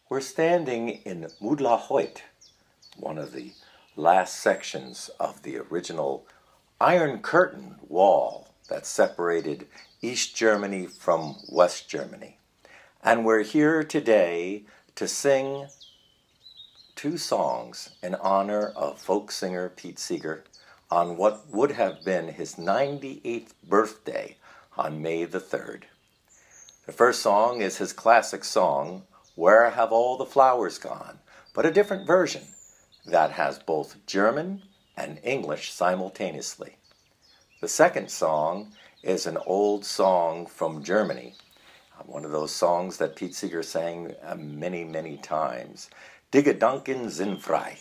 We're standing in Moedlahoit, one of the last sections of the original Iron Curtain wall that separated East Germany from West Germany. And we're here today to sing two songs in honor of folk singer Pete Seeger on what would have been his 98th birthday on May the 3rd. The first song is his classic song, Where Have All the Flowers Gone? But a different version that has both German and English simultaneously. The second song is an old song from Germany, one of those songs that Pete Seeger sang many, many times, Die Gedanken sind frei.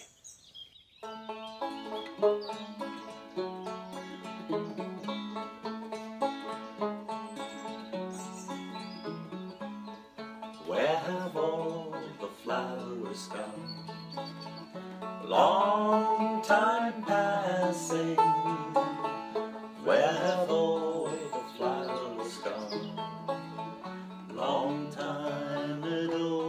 Where have all the flowers gone? Long time passing. Where have all the flowers gone? Long time ago.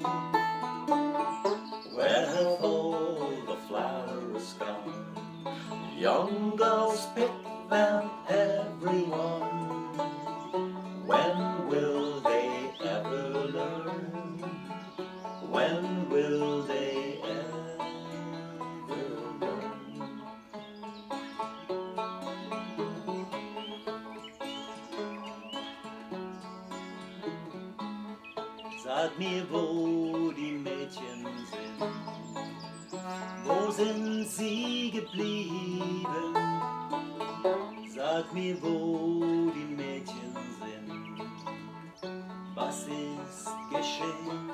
Where have all the flowers gone? Young girls pick them, everyone. When will they ever learn? When will they ever learn? Sag mir, wo die Mädchen sind. Wo sind sie geblieben? Sag mir, wo die Mädchen sind. Was ist geschehen?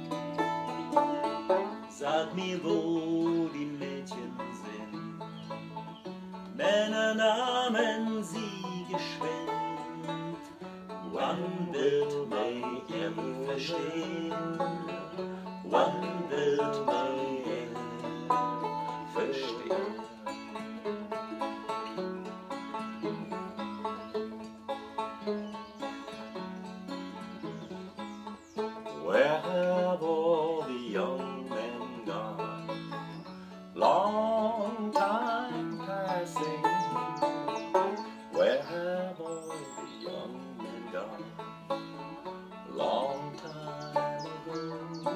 Sag mir, wo die Mädchen sind. Männer nahmen sie geschwind. Wann wird May ever verstehen? Wann wird May ever verstehen? Where have all the young men gone? Long time passing. Where have all the young men gone? Long time ago.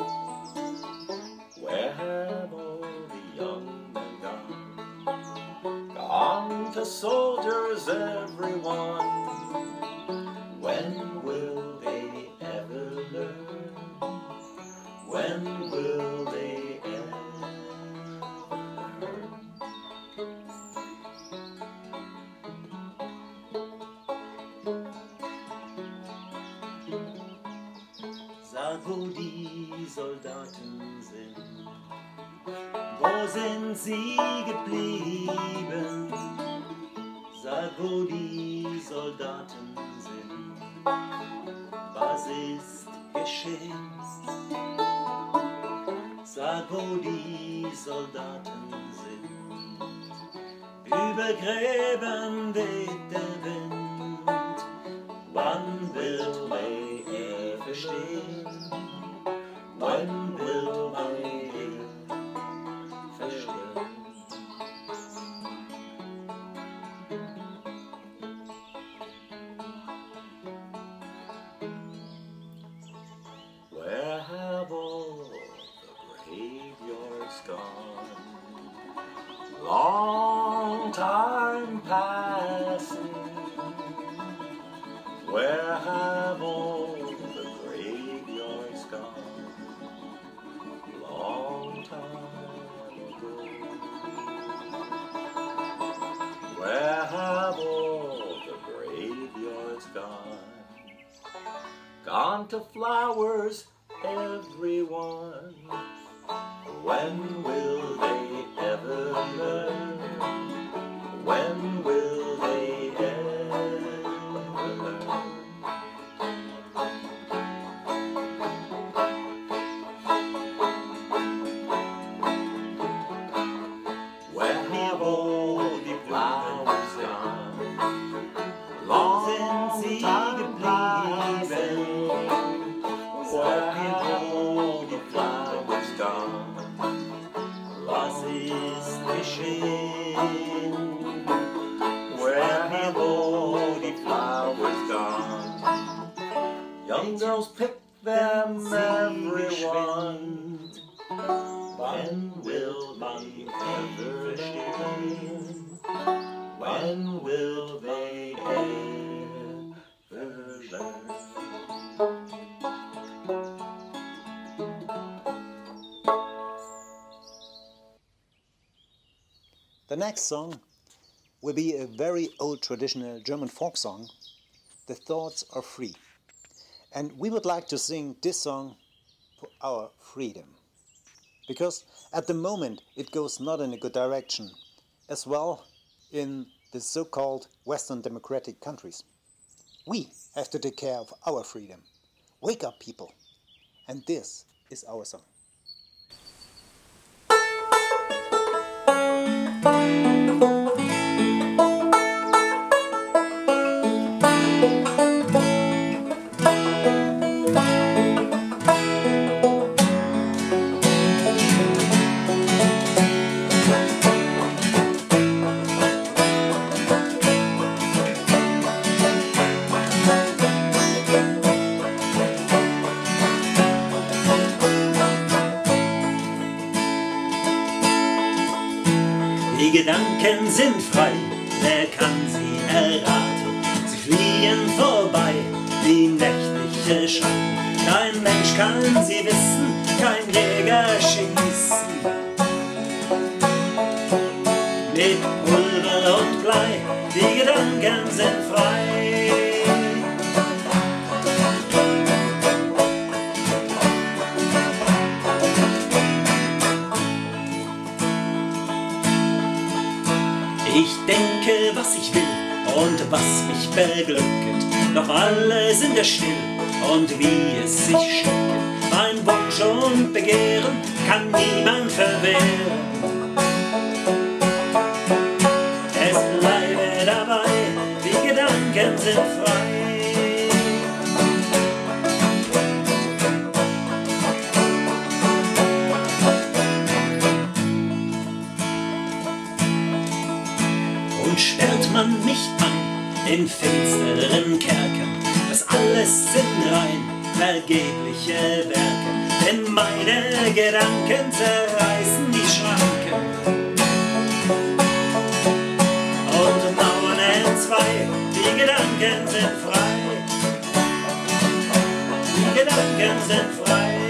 Where have all the young men gone? Gone to soldiers, everyone. When will they ever learn? When will they ever learn? Sag, wo die Soldaten sind. Wo sind sie geblieben? Sag, wo die Soldaten sind. Was ist geschehen? Sag, wo die Soldaten sind. Über Gräben weht der Wind. Wann wird May ever verstehen? Wann wird May ever verstehen? Where have all the graveyards gone? Long time passing. Where have all the graveyards gone? Long time ago. Where have all the graveyards gone? Gone to flowers, everyone. When will they ever learn? When will they ever learn? Where have all the flowers gone? Long since he geblieben. Where have all them everyone. Wann will man ever verstehen? When will they ever learn? The next song will be a very old traditional German folk song, The Thoughts Are Free. And we would like to sing this song for our freedom. Because at the moment it goes not in a good direction, as well in the so-called Western democratic countries. We have to take care of our freedom. Wake up, people. And this is our song. Die Gedanken sind frei, wer kann sie erraten? Sie fliehen vorbei, wie nächtliche Schatten. Kein Mensch kann sie wissen, kein Jäger schießen. Mit Pulver und Blei, die Gedanken sind frei. Ich denke, was ich will und was mich beglückt, doch alle sind ja still und wie es sich schickt. Mein Wunsch und Begehren kann niemand verwehren. Es bleibe dabei, die Gedanken sind frei. Und sperrt man mich an in finsteren Kerkern, das alles sind rein vergebliche Werke, denn meine Gedanken zerreißen die Schranken und Mauern entzwei, die Gedanken sind frei, die Gedanken sind frei.